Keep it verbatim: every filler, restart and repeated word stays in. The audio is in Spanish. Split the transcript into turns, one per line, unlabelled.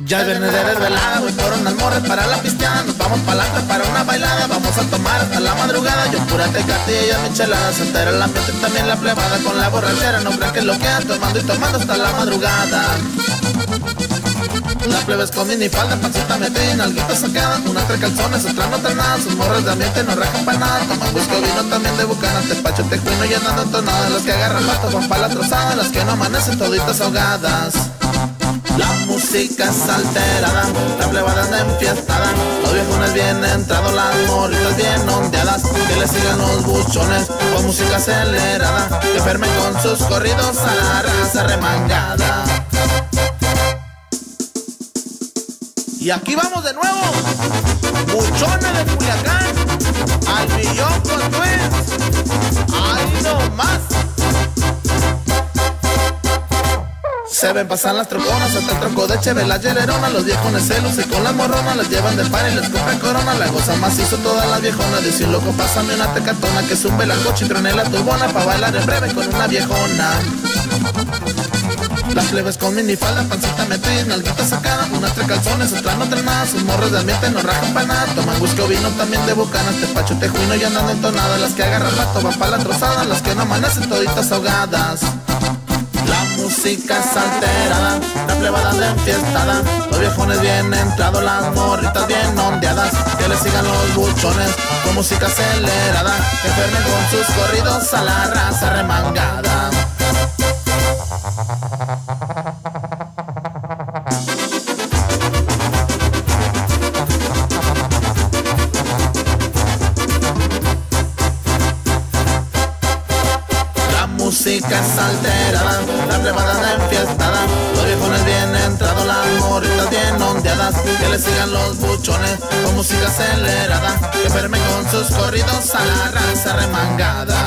Ya el viernes de desvelada, voy por unas morras para la pisteada. Nos vamos pa'lante para una bailada, vamos a tomar hasta la madrugada. Yo pura Tecate y ella michelada, se entera el ambiente también la plebada. Con la borrachera no crean que lo quedan, tomando y tomando hasta la madrugada. La plebe es con minifalda, pancita metida y nalguita sacada. Una trae calzones, otra no trae nada. Sus morras de ambiente no rajan pa' nada. Toman whisky o vino también de Bucana, tepacho, tejuino y andando entonadas. Las que agarran pato van pa' la trozada, las que no amanecen toditas ahogadas. La música es alterada, la plebada anda enfiestada. Los viejones bien entrados, las morritas bien ondeadas. Que le sigan los buchones con música acelerada, que fermen con sus corridos a la raza remangada. Y aquí vamos de nuevo, buchones de Culiacán, al millón con twins, ahí nomás. Se ven pasar las troconas, hasta el tronco de cheve, la hielerona. Los viejones celos y con las morronas las llevan de par y les compran corona. La goza macizo todas las viejonas, dice un loco, pásame una tecatona. Que zumbe la coche y truene la turbona, pa' bailar en breve con una viejona. Las plebes con minifalda, pancita metida y nalguita sacada. Una trae calzones, otra no trae nada. Sus morros de ambiente no rajan pa' nada. Toman whisky o vino también de Bucanas, tepacho, tejuino y andando entonadas. Las que agarran rato van pa' la trozada, las que no amanecen toditas ahogadas. La música es alterada, la plebada anda enfiestada. Los viejones bien entrados, las morritas bien ondeadas. Que le sigan los buchones con música acelerada, que fermen con sus corridos a la raza remangada. La música es alterada, la plebada anda enfiestada. Los viejones bien entrados, las morritas bien ondeadas. Que le sigan los buchones con música acelerada, que fermen con sus corridos a la raza remangada.